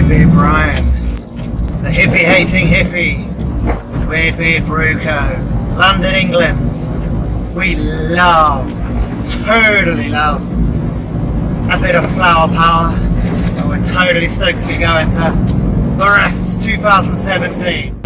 Beard Brian, the hippie-hating hippie, Weird Beard Brew Co, London, England. We love, totally love, a bit of flower power. So we're totally stoked to be going to Borefts 2017.